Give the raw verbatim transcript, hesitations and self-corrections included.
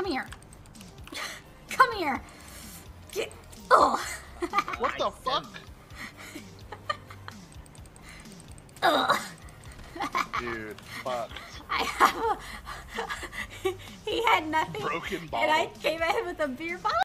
here. Come here. Get. Oh. What the fuck? Ugh. Dude, fuck. I have a. He had nothing. Broken And I bottle. came at him with a beer bottle.